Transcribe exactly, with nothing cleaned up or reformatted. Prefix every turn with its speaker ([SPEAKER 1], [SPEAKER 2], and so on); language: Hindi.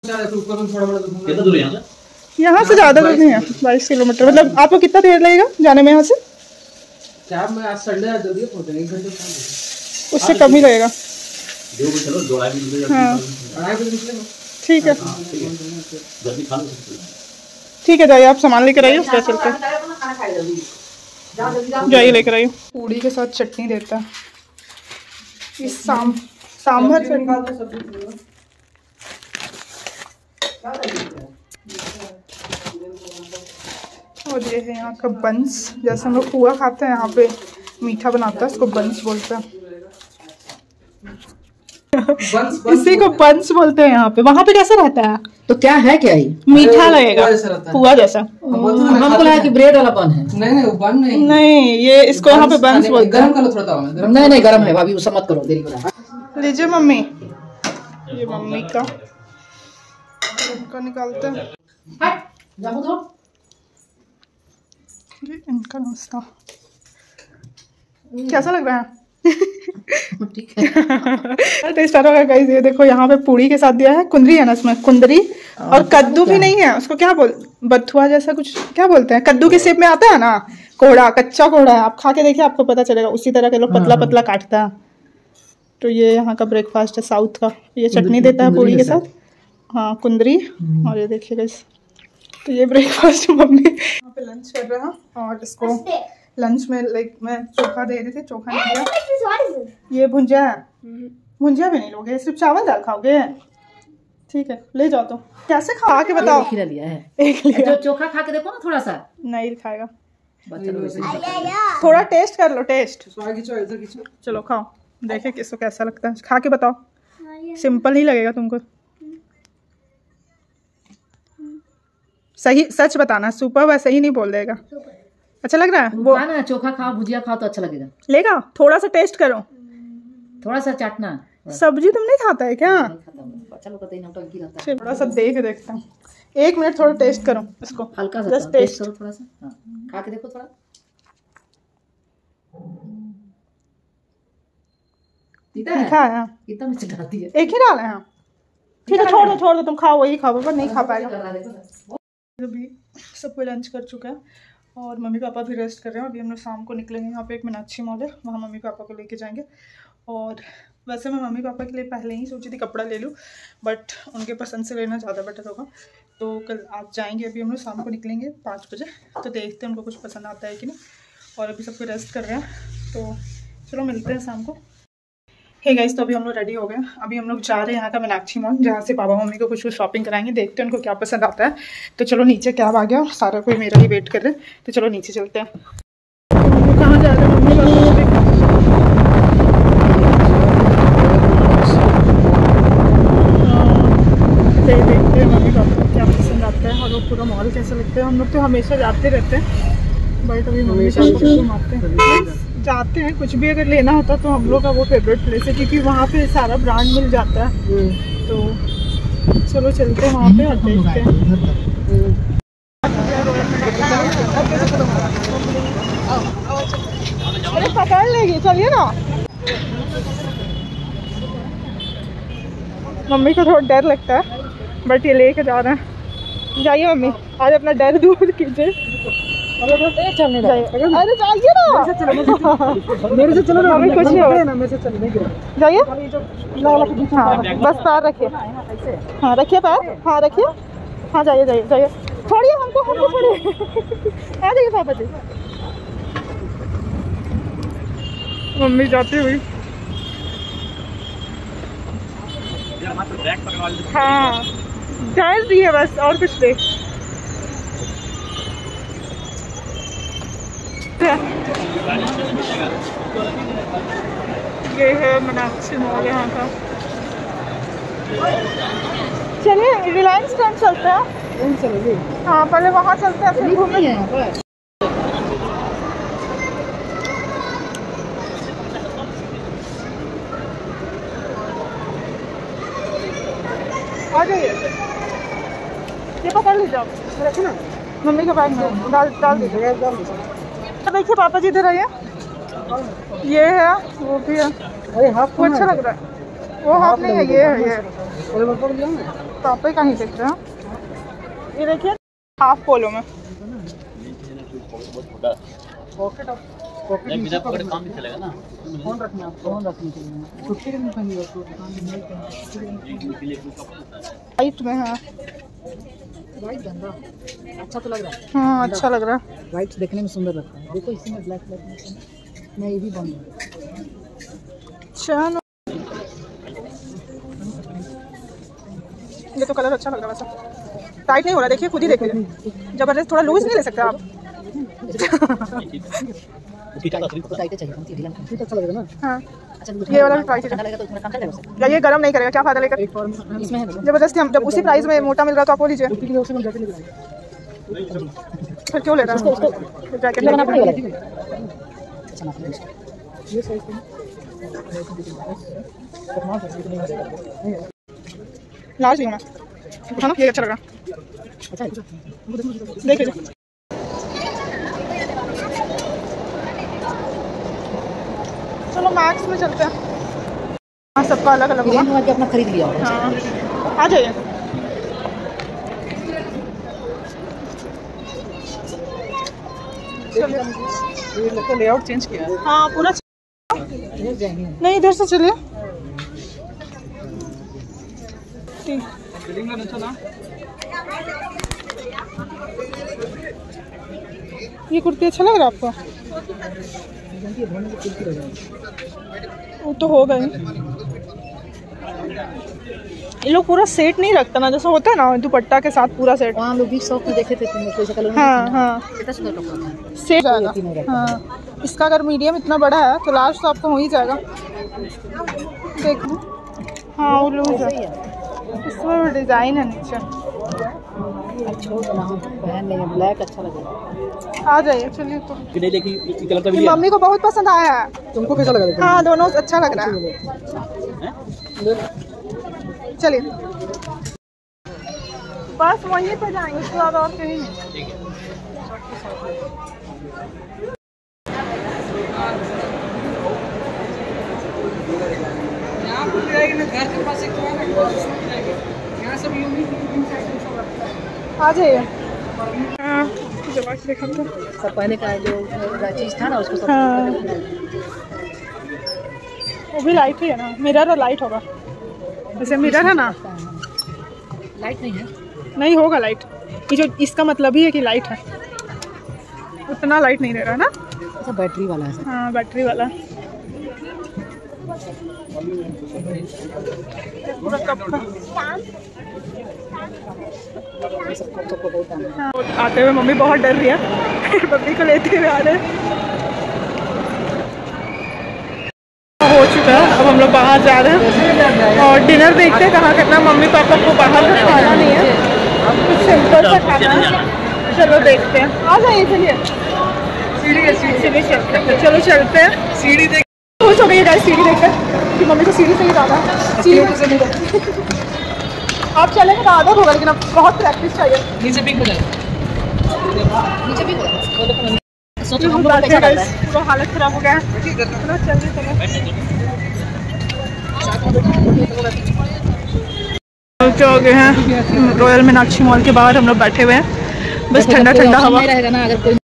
[SPEAKER 1] कितना दूर है यहाँ से?
[SPEAKER 2] यहाँ से ज़्यादा दूर नहीं है, बाईस किलोमीटर। मतलब आपको कितना देर लगेगा जाने में यहाँ से?
[SPEAKER 3] क्या मैं आज संडे है, जल्दी पहुँचेंगे, एक घंटे
[SPEAKER 2] उससे कम ही लगेगा।
[SPEAKER 1] दो बजे चलो, दो ढाई बजे
[SPEAKER 2] हाँ
[SPEAKER 3] अढ़ाई बजे निकलेंगे।
[SPEAKER 2] ठीक है
[SPEAKER 1] जल्दी खा लो।
[SPEAKER 2] ठीक है, जाइए आप सामान लेकर आइए, उसके बाद चलते हैं। जाइए लेकर आइए। पूड़ी के साथ चटनी देता है इस साम सांभर चटनी। और ये है यहाँ का बंस, जैसे हम लोग पुआ खाते हैं यहाँ पे मीठा बनाता है, इसको बंस बोलते हैं।
[SPEAKER 3] बंस, बंस
[SPEAKER 2] इसी को बंस बोलते हैं यहाँ पे। वहाँ पे कैसा रहता है?
[SPEAKER 4] तो क्या है क्या ये?
[SPEAKER 2] मीठा लगेगा, पुआ जैसा।
[SPEAKER 4] हमको लगा कि ब्रेड वाला बन है।
[SPEAKER 3] नहीं नहीं, वो बन नहीं।
[SPEAKER 2] नहीं, ये इसको यहाँ पे बंस बोलते हैं।
[SPEAKER 3] गरम कर लो थोड़ा सा।
[SPEAKER 4] नहीं नहीं, गरम है भाभी, उसे मत करो, देरी करो।
[SPEAKER 2] लीजिए मम्मी, ये मम्मी का इनका निकालते हैं। ये इनका नाश्ता कैसा लग रहा है?
[SPEAKER 4] ठीक है।
[SPEAKER 2] टेस्ट आ रहा है गाइस। ये देखो यहाँ पे पूड़ी के साथ दिया है, कुंदरी है ना इसमें, कुंदरी और कद्दू भी नहीं है, उसको क्या बोल, बथुआ जैसा कुछ क्या बोलते हैं, कद्दू के शेप में आता है ना, कोहड़ा, कच्चा कोहड़ा है। आप खा के देखिए, आपको पता चलेगा। उसी तरह के लोग पतला पतला काटता है। तो ये यहाँ का ब्रेकफास्ट है साउथ का। ये चटनी देता है पूड़ी के साथ, हाँ कुंदरी। और ये देखिए गाइस, तो ये ब्रेकफास्ट मम्मी यहाँ पे लंच कर रहा है। और इसको लंच में लाइक मैं चोखा दे रही थी, चोखा नहीं दिया। ये भुंजिया है, भुंजिया भी नहीं लोगे, सिर्फ चावल दाल खाओगे? ठीक है, ले जाओ। तो कैसे खा के बताओ?
[SPEAKER 4] खिला लिया है,
[SPEAKER 2] एक लिया।
[SPEAKER 4] तो चोखा खा के देखो ना थोड़ा सा।
[SPEAKER 2] नहीं खाएगा,
[SPEAKER 4] चलो
[SPEAKER 2] थोड़ा टेस्ट कर लो, टेस्ट।
[SPEAKER 3] इधर खींचो।
[SPEAKER 2] चलो खाओ, देखे किसको कैसा लगता है, खा के बताओ। सिंपल ही लगेगा तुमको। सही सच बताना, सुपर वैसे ही नहीं बोल देगा। अच्छा लग रहा है वो?
[SPEAKER 4] ना चोखा खाओ, भुजिया खाओ तो अच्छा लगेगा।
[SPEAKER 2] लेगा, थोड़ा सा टेस्ट करो,
[SPEAKER 4] थोड़ा सा चाटना।
[SPEAKER 2] सब्जी तुम नहीं खाता है क्या?
[SPEAKER 4] बच्चा लोग कहते हैं नौटंकी रहता है।
[SPEAKER 2] चल थोड़ा सा देख देखता हूँ, एक मिनट थोड़ा टेस्ट करो इसको,
[SPEAKER 4] हल्का सा
[SPEAKER 2] जस्ट टेस्ट
[SPEAKER 4] करो थोड़ा सा। हाँ, खा के देखो थोड़ा।
[SPEAKER 2] तीखा है,
[SPEAKER 4] कितना मिर्च डालती है?
[SPEAKER 2] एक ही डाला है। ठीक है, छोड़ दो छोड़ दो, तुम खाओ, वही खाओ, पर नहीं खा पाएगा। अभी सब कोई लंच कर चुका है और मम्मी पापा भी रेस्ट कर रहे हैं। अभी हम लोग शाम को निकलेंगे, यहाँ पे एक मीनाक्षी मॉल है, वहाँ मम्मी पापा को लेके जाएंगे। और वैसे मैं मम्मी पापा के लिए पहले ही सोची थी कपड़ा ले लूँ, बट उनके पसंद से लेना ज़्यादा बेटर होगा। तो कल आज जाएंगे, अभी हम लोग शाम को निकलेंगे पाँच बजे, तो देखते हैं उनको कुछ पसंद आता है कि नहीं। और अभी सब कोई रेस्ट कर रहे हैं, तो चलो मिलते हैं शाम को। हे गाइस, तो अभी हम लोग रेडी हो गए। अभी हम लोग जा रहे हैं यहाँ का मीनाक्षी मॉल, जहाँ से पापा मम्मी को कुछ कुछ शॉपिंग कराएंगे। देखते हैं उनको क्या पसंद आता है। तो चलो नीचे कैब आ गया और सारा कोई मेरा ही वेट कर रहे हैं, तो चलो नीचे चलते हैं। तो कहाँ जा रहे हैं मम्मी पापा? देखते हैं मम्मी पापा को क्या पसंद आता है और वो पूरा मॉल कैसा लगता है। हम लोग तो हमेशा जाते रहते हैं, बट अभी मम्मी पापा को घुमाते हैं, जाते हैं। कुछ भी अगर लेना होता तो हम लोग का वो फेवरेट प्लेस है, क्योंकि वहाँ पे सारा ब्रांड मिल जाता है। तो चलो चलते हैं वहाँ पे और देखते हैं। अरे पकड़ लेगी, चलिए ना। मम्मी को थोड़ा डर लगता है, बट ये लेके जा रहे हैं। जाइए मम्मी, आज अपना डर दूर कीजिए। चलने जाइए, अरे जाइए ना, मेरे से चलो ना, हमें कुछ नहीं होगा, मेरे से चलने जाइए। हाँ बस पैर रखिए, हाँ रखिए पैर, हाँ रखिए, हाँ जाइए जाइए जाइए। छोड़िए हमको, हमको छोड़िए। आ जाइए पापा जी। मम्मी जाती हुई, हाँ डर भी है बस, और कुछ नहीं। ये है मीनाक्षी मॉल यहाँ का। चलिए रिलायंस ट्रेंड चलते हैं। चलोगे? हाँ पहले वहाँ चलते हैं, फिर घूमेंगे। आ जाइए, ये पकड़ लीजिए आप, रखिए ना मम्मी के बैग में, डाल डाल दीजिए। देखिए पापा जी इधर आइए, ये है वो भी है। अरे हाफ, वो अच्छा लग रहा है। वो हाफ नहीं है, ये है ये पापा कहीं दिख रहे हैं। ये देखिए हाफ पोलो में।
[SPEAKER 1] बहुत छोटा
[SPEAKER 3] पॉकेट ऑफ पॉकेट
[SPEAKER 1] नहीं, बिना पकड़े काम नहीं चलेगा ना।
[SPEAKER 3] फोन रखना है, फोन रखने के लिए छुट्टी के दिन पहनिएगा तो दुकान में नहीं
[SPEAKER 2] वाइट में है।
[SPEAKER 4] वाइट गंदा अच्छा तो लग रहा है।
[SPEAKER 2] हाँ अच्छा लग रहा है।
[SPEAKER 4] वाइट देखने में सुंदर लगता है। देखो इसी में ब्लैक ब्लैक में नहीं ये भी बंद है।
[SPEAKER 2] चलो ये तो कलर अच्छा लग रहा है वैसे। टाइट नहीं हो रहा, देखिए खुद ही देखिए। जबरदस्त थोड़ा लूज नहीं ले सकते आप।
[SPEAKER 4] टाइट चाहिए अच्छा लगेगा ना।
[SPEAKER 2] हाँ
[SPEAKER 4] अच्छा
[SPEAKER 2] ये वाला ट्राई कीजिए।
[SPEAKER 4] लगेगा तो इसमें काम कर लेगा।
[SPEAKER 2] या ये गरम नहीं करेगा, क्या फायदा लेकर।
[SPEAKER 4] इसमें है
[SPEAKER 2] जबरदस्ती हम जब उसी प्राइस में मोटा मिल रहा तो आप वो लीजिए। फिर क्यों ले रहा है जैकेट
[SPEAKER 4] लगाना
[SPEAKER 2] लेकर?
[SPEAKER 4] पड़ेगा। अच्छा ना ये साइज
[SPEAKER 2] लार्ज नहीं होना है ना, ये अच्छा लग रहा।
[SPEAKER 4] अच्छा है।
[SPEAKER 2] देख लीजिए। चलो मैक्स में चलते हैं। हाँ सबका अलग अलग होगा।
[SPEAKER 4] आज अपना खरीद लिया होगा।
[SPEAKER 2] हाँ आ जाइए।
[SPEAKER 3] ये लगता है लेआउट चेंज किया है।
[SPEAKER 2] हाँ पूरा नहीं इधर से चलिए। ठीक
[SPEAKER 3] बिल्डिंग में चला।
[SPEAKER 2] ये कुर्ती अच्छा लग रहा है आपको? वो तो हो गई। ये लोग पूरा सेट नहीं रखता ना, जैसा होता है ना दुपट्टा के साथ पूरा सेट।
[SPEAKER 4] वहाँ लोग भी शॉप में देखे थे तुम कोई सा कलर।
[SPEAKER 2] हाँ हाँ
[SPEAKER 4] कितना सुंदर कपड़ा था।
[SPEAKER 2] सेट जाएगा। हाँ इसका अगर मीडियम इतना बड़ा है तो लास्ट तो आपको हो ही जाएगा। देखो हाँ वो लूज है, इसमें भी डिज़ाइन है नीचे।
[SPEAKER 4] अच्छा पहन लेंगे ब्लैक अच्छा लगेगा।
[SPEAKER 2] आ जाइए चलिए। तो
[SPEAKER 1] कि नहीं देखी इस कलर का भी
[SPEAKER 2] ये
[SPEAKER 1] है।
[SPEAKER 2] मम्मी को बहुत पसंद आया है।
[SPEAKER 3] तुमको कैसा लगा?
[SPEAKER 2] हाँ दोनों अच्छा लग रहा है। चलिए बस वहीं पे जाएंगे, उसके बाद और कहीं नहीं।
[SPEAKER 1] ठीक है।
[SPEAKER 3] यहाँ पर जाएगी ना घर के पास एक तो है ना यहाँ सब यूनिक
[SPEAKER 2] आ जाइए। हाँ जब आज देखा तो
[SPEAKER 4] सब पहले का जो चीज था ना उसको सब
[SPEAKER 2] हाँ वो भी लाइट ही है ना, मिरर और लाइट होगा। वैसे मिरर है ना,
[SPEAKER 4] लाइट नहीं है।
[SPEAKER 2] नहीं होगा लाइट। ये जो इसका मतलब ही है कि लाइट है, उतना लाइट नहीं दे रहा ना।
[SPEAKER 4] अच्छा बैटरी वाला है।
[SPEAKER 2] हाँ बैटरी वाला। पूरा कप का। हाँ, आते हुए मम्मी बहुत डर रही है। मम्मी को लेते हुए आ रहे हैं। हो चुका है, अब हम लोग बाहर जा रहे हैं और डिनर देखते हैं कहाँ करना। मम्मी पापा को बाहर का खाना नहीं है, कुछ सिंपल सा खाना है। चलो देखते हैं। आ जाइए चलिए। सीढ़ी है, सीढ़ी चलते हैं। चलो चलते हैं। सीढ़ी देख खुश हो गई है गाइस सीढ़ी देखकर कि मम्मी को सीढ़ी से ही जाना है। सीढ़ी से नहीं आप चलेंगे तो आदत होगा, लेकिन अब बहुत प्रैक्टिस चाहिए।
[SPEAKER 3] नीचे पिक हो जाएगा।
[SPEAKER 4] नीचे भी सोचो हम
[SPEAKER 2] हम
[SPEAKER 4] लोग
[SPEAKER 2] लोग
[SPEAKER 4] कैसा लगता है।
[SPEAKER 2] पूरा हालत खराब हो गया है। चलो चलिए चलो हो गए हैं रॉयल मीनाक्षी मॉल के बाहर। हम लोग बैठे हुए हैं, बस ठंडा ठंडा हवा
[SPEAKER 4] नहीं रहेगा ना अगर कोई